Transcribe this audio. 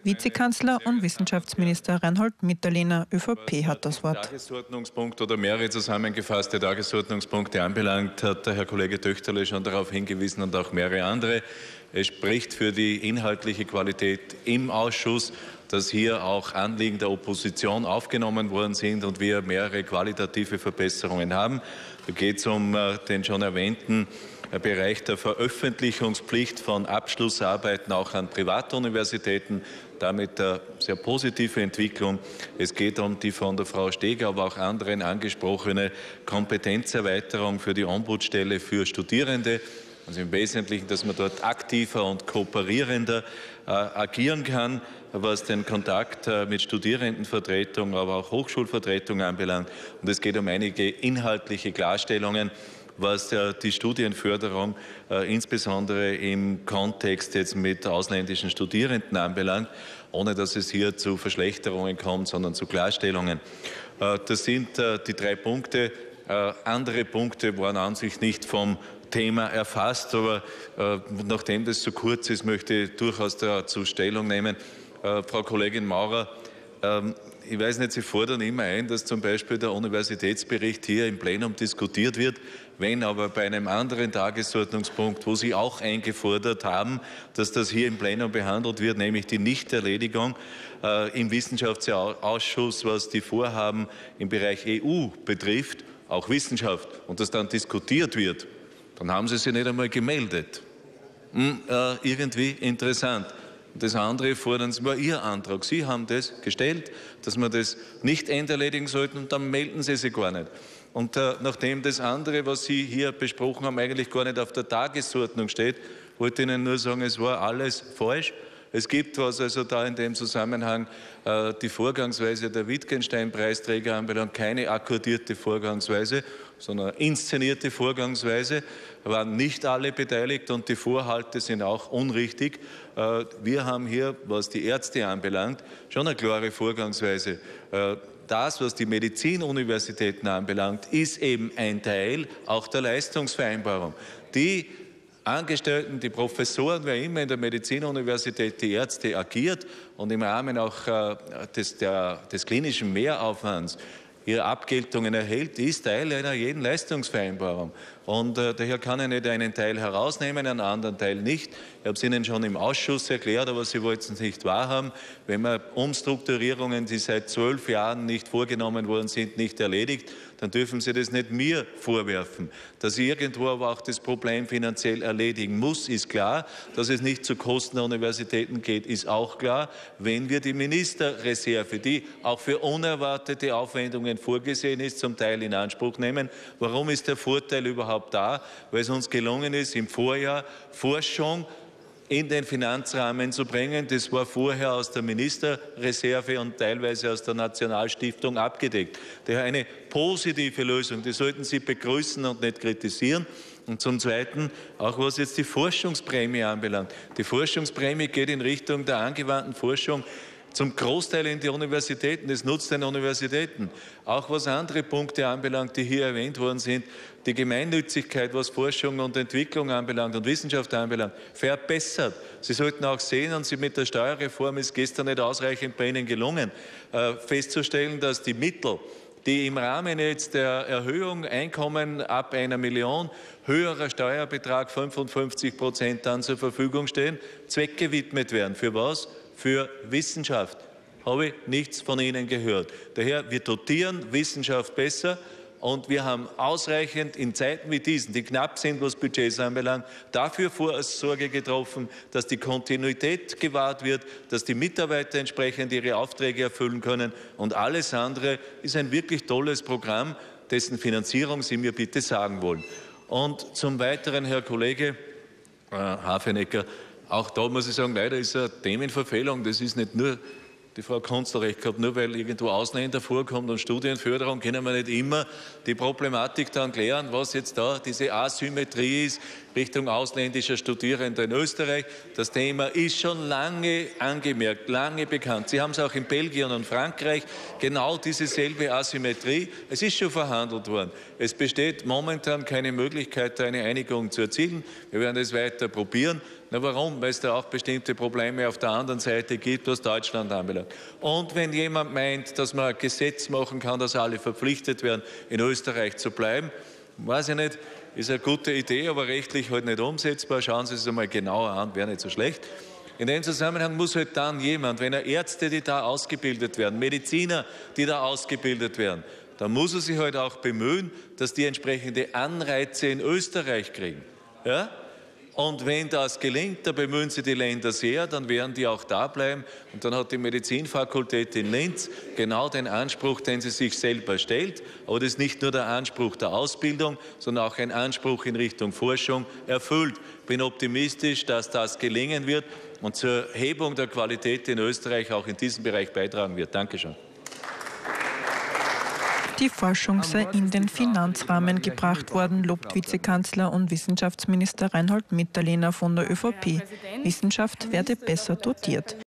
Vizekanzler und Wissenschaftsminister Reinhold Mitterlehner, ÖVP, hat das Wort. Tagesordnungspunkt oder mehrere zusammengefasste Tagesordnungspunkte anbelangt, hat der Herr Kollege Töchterle schon darauf hingewiesen und auch mehrere andere. Es spricht für die inhaltliche Qualität im Ausschuss, dass hier auch Anliegen der Opposition aufgenommen worden sind und wir mehrere qualitative Verbesserungen haben. Da geht es um den schon erwähnten Bereich der Veröffentlichungspflicht von Abschlussarbeiten auch an Privatuniversitäten, damit eine sehr positive Entwicklung. Es geht um die von der Frau Steger, aber auch anderen angesprochene Kompetenzerweiterung für die Ombudsstelle für Studierende. Also im Wesentlichen, dass man dort aktiver und kooperierender agieren kann, was den Kontakt mit Studierendenvertretung, aber auch Hochschulvertretung anbelangt. Und es geht um einige inhaltliche Klarstellungen, was die Studienförderung insbesondere im Kontext jetzt mit ausländischen Studierenden anbelangt, ohne dass es hier zu Verschlechterungen kommt, sondern zu Klarstellungen. Das sind die 3 Punkte. Andere Punkte waren an sich nicht vom Thema erfasst, aber nachdem das so kurz ist, möchte ich durchaus dazu Stellung nehmen. Frau Kollegin Maurer, ich weiß nicht, Sie fordern immer ein, dass zum Beispiel der Universitätsbericht hier im Plenum diskutiert wird. Wenn aber bei einem anderen Tagesordnungspunkt, wo Sie auch eingefordert haben, dass das hier im Plenum behandelt wird, nämlich die Nichterledigung im Wissenschaftsausschuss, was die Vorhaben im Bereich EU betrifft, auch Wissenschaft, und das dann diskutiert wird, dann haben Sie sich nicht einmal gemeldet. Irgendwie interessant. Das andere fordern Sie, war Ihr Antrag. Sie haben das gestellt, dass wir das nicht enderledigen sollten, und dann melden Sie sich gar nicht. Und nachdem das andere, was Sie hier besprochen haben, eigentlich gar nicht auf der Tagesordnung steht, wollte ich Ihnen nur sagen, es war alles falsch. Es gibt, was also da in dem Zusammenhang die Vorgangsweise der Wittgenstein-Preisträger anbelangt, keine akkordierte Vorgangsweise, sondern inszenierte Vorgangsweise, waren nicht alle beteiligt und die Vorhalte sind auch unrichtig. Wir haben hier, was die Ärzte anbelangt, schon eine klare Vorgangsweise. Das, was die Medizinuniversitäten anbelangt, ist eben ein Teil auch der Leistungsvereinbarung. Die Angestellten, die Professoren, wer immer in der Medizinuniversität, die Ärzte agiert und im Rahmen auch des klinischen Mehraufwands ihre Abgeltungen erhält, ist Teil einer jeden Leistungsvereinbarung. Und daher kann ich nicht einen Teil herausnehmen, einen anderen Teil nicht. Ich habe es Ihnen schon im Ausschuss erklärt, aber Sie wollten es nicht wahrhaben. Wenn man Umstrukturierungen, die seit 12 Jahren nicht vorgenommen worden sind, nicht erledigt, dann dürfen Sie das nicht mir vorwerfen. Dass ich irgendwo aber auch das Problem finanziell erledigen muss, ist klar. Dass es nicht zu Kosten der Universitäten geht, ist auch klar. Wenn wir die Ministerreserve, die auch für unerwartete Aufwendungen vorgesehen ist, zum Teil in Anspruch nehmen, warum ist der Vorteil überhaupt da? Weil es uns gelungen ist, im Vorjahr Forschung in den Finanzrahmen zu bringen. Das war vorher aus der Ministerreserve und teilweise aus der Nationalstiftung abgedeckt. Daher eine positive Lösung, die sollten Sie begrüßen und nicht kritisieren. Und zum Zweiten, auch was jetzt die Forschungsprämie anbelangt. Die Forschungsprämie geht in Richtung der angewandten Forschung zum Großteil in die Universitäten. Das nutzt den Universitäten. Auch was andere Punkte anbelangt, die hier erwähnt worden sind, die Gemeinnützigkeit, was Forschung und Entwicklung anbelangt und Wissenschaft anbelangt, verbessert. Sie sollten auch sehen, und Sie mit der Steuerreform ist gestern nicht ausreichend bei Ihnen gelungen, festzustellen, dass die Mittel, die im Rahmen jetzt der Erhöhung Einkommen ab 1 Million, höherer Steuerbetrag 55% dann zur Verfügung stehen, zweckgewidmet werden. Für was? Für Wissenschaft. Habe ich nichts von Ihnen gehört. Daher, wir dotieren Wissenschaft besser und wir haben ausreichend in Zeiten wie diesen, die knapp sind, was Budgets anbelangt, dafür Vorsorge getroffen, dass die Kontinuität gewahrt wird, dass die Mitarbeiter entsprechend ihre Aufträge erfüllen können, und alles andere ist ein wirklich tolles Programm, dessen Finanzierung Sie mir bitte sagen wollen. Und zum Weiteren, Herr Kollege Hafenecker, auch da muss ich sagen, leider ist eine Themenverfehlung. Das ist nicht nur, die Frau Kunstler recht gehabt, nur weil irgendwo Ausländer vorkommt und Studienförderung, können wir nicht immer die Problematik dann klären, was jetzt da diese Asymmetrie ist Richtung ausländischer Studierender in Österreich. Das Thema ist schon lange angemerkt, lange bekannt. Sie haben es auch in Belgien und Frankreich, genau diese selbe Asymmetrie. Es ist schon verhandelt worden. Es besteht momentan keine Möglichkeit, eine Einigung zu erzielen. Wir werden es weiter probieren. Na warum? Weil es da auch bestimmte Probleme auf der anderen Seite gibt, was Deutschland anbelangt. Und wenn jemand meint, dass man ein Gesetz machen kann, dass alle verpflichtet werden, in Österreich zu bleiben, weiß ich nicht, ist eine gute Idee, aber rechtlich halt nicht umsetzbar. Schauen Sie es einmal genauer an, wäre nicht so schlecht. In dem Zusammenhang muss halt dann jemand, wenn er Ärzte, die da ausgebildet werden, Mediziner, die da ausgebildet werden, dann muss er sich halt auch bemühen, dass die entsprechende Anreize in Österreich kriegen. Ja? Und wenn das gelingt, dann bemühen sich die Länder sehr, dann werden die auch da bleiben. Und dann hat die Medizinfakultät in Linz genau den Anspruch, den sie sich selber stellt. Aber das ist nicht nur der Anspruch der Ausbildung, sondern auch ein Anspruch in Richtung Forschung erfüllt. Ich bin optimistisch, dass das gelingen wird und zur Hebung der Qualität in Österreich auch in diesem Bereich beitragen wird. Dankeschön. Die Forschung sei in den Finanzrahmen gebracht worden, lobt Vizekanzler und Wissenschaftsminister Reinhold Mitterlehner von der ÖVP. Wissenschaft werde besser dotiert.